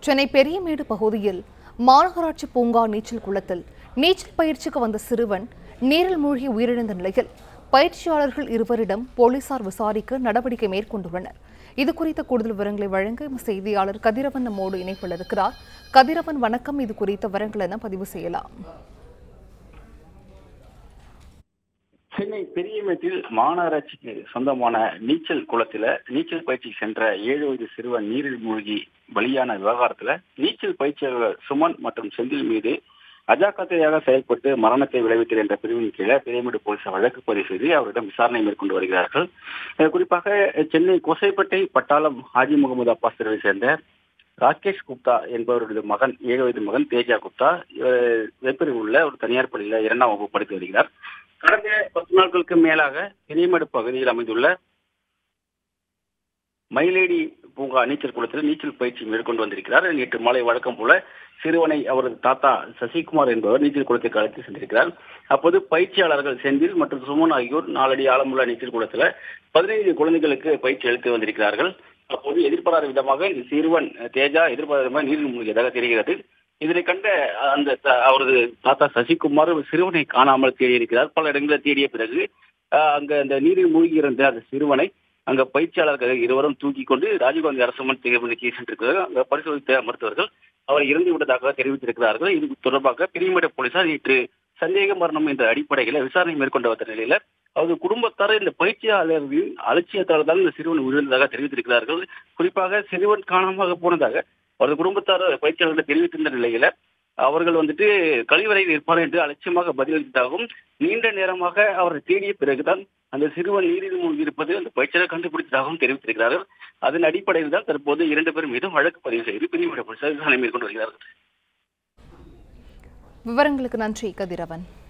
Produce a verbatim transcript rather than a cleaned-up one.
சென்னை பெரியமேடு பகுதியில் மாநகராட்சி பூங்கா நீச்சல் குளத்தில் நீச்சல் பயிற்சிக்கு வந்த சிறுவன் நீரில் மூழ்கி உயிரிழந்த நிலையில் பயிற்சியாளர்கள் இருவரிடம் போலீசார் விசாரிக்க நடவடிக்கை மேற்கொண்டுள்ளனர். இதுகுறித்த கூடுதல் விவரங்களை வழங்க செய்தியாளர் கதிரவன் நம்மோடு இணைப்பில் இருக்கிறார். கதிரவன், வணக்கம். இது குறித்த விவரங்கள் என பதிவு செய்யலாம். சென்னை பெரியமேட்டில் மாநகராட்சிக்கு சொந்தமான நீச்சல் குளத்தில் நீச்சல் பயிற்சி சென்ற ஏழு வயது சிறுவன் நீரில் மூழ்கி பலியான விவகாரத்தில் நீச்சல் பயிற்சியாளர் சுமன் மற்றும் செந்தில் மீது அஜாக்கிரதையாக செயல்பட்டு மரணத்தை விளைவித்தது என்ற பிரிவின் கீழே பெரியமேடு போலீசார் வழக்கு பதிவு செய்து அவரிடம் விசாரணை மேற்கொண்டு வருகிறார்கள். குறிப்பாக சென்னை கோசைப்பேட்டை பட்டாளம் ஹாஜி முகமது அப்பாஸ் தெருவை சேர்ந்த ராகேஷ் குப்தா என்பவருடைய மகன் ஏழு வயது மகன் தேஜா குப்தா வெப்பரில் உள்ள ஒரு தனியார் பள்ளியில் இரண்டாம் வகுப்பு படித்து வருகிறார். கடந்த பத்து நாட்களுக்கு மேலாக பெரியமேடு பகுதியில் அமைந்துள்ள மயிலேடி பூங்கா நீச்சல் குளத்தில் நீச்சல் பயிற்சி மேற்கொண்டு வந்திருக்கிறார். நேற்று மாலை வழக்கம் போல சிறுவனை அவரது தாத்தா சசிகுமார் என்பவர் நீச்சல் குளத்துக்கு அழைத்து சென்றிருக்கிறார். அப்போது பயிற்சியாளர்கள் செந்தில் மற்றும் சுமன் ஆகியோர் நாலடி ஆழமுள்ள நீச்சல் குளத்தில் பதினைந்து குழந்தைகளுக்கு பயிற்சி அளித்து வந்திருக்கிறார்கள். அப்போது எதிர்பாராத விதமாக இந்த சிறுவன் தேஜா எதிர்பாராத விதமாக நீரில் மூழ்கியதாக தெரிகிறது. இதனை கண்ட அந்த அவரது தாத்தா சசிகுமார் சிறுவனை காணாமல் தேடி இருக்கிறார். பல இடங்களில் தேடிய பிறகு அங்க அந்த நீரில் மூழ்கி இருந்த அந்த சிறுவனை அங்க பயிற்சியாளர்கள் இருவரும் தூக்கி கொண்டு ராஜீவ்காந்தி அரசு மருத்துவமனைக்கு சென்றிருக்கிறார்கள். அங்க பரிசோதித்த மருத்துவர்கள் அவர் இறந்து விட்டதாக தெரிவித்திருக்கிறார்கள். இது தொடர்பாக பெரியமேடு போலீசார் நேற்று சந்தேக மரணம் என்ற அடிப்படையில் விசாரணை மேற்கொண்டு வந்த நிலையில அவரது குடும்பத்தார் இந்த பயிற்சியாளர்களின் அலட்சியத்தால் தான் இந்த சிறுவன் உயிரிழந்ததாக தெரிவித்திருக்கிறார்கள். குறிப்பாக சிறுவன் காணாமல் போனதாக அவரது குடும்பத்தார் பயிற்சியாளர்கள் தெரிவித்திருந்த நிலையில அவர்கள் வந்துட்டு கழிவறையில் இருப்பார் என்று அலட்சியமாக பதிலளித்ததாகவும் நீண்ட நேரமாக அவரை தேடிய பிறகுதான் அந்த சிறுவன் நீரில் மூழ்கி இருப்பது அந்த பயிற்சியாளர் கண்டுபிடித்ததாகவும் தெரிவித்திருக்கிறார்கள். அதன் அடிப்படையில் தான் தற்போது இரண்டு பேர் மீதும் வழக்கு பதிவு செய்து பெரியமேடு போலீசார் விசாரணை மேற்கொண்டு வருகிறார்கள். விவரங்களுக்கு நன்றி கதிரவன்.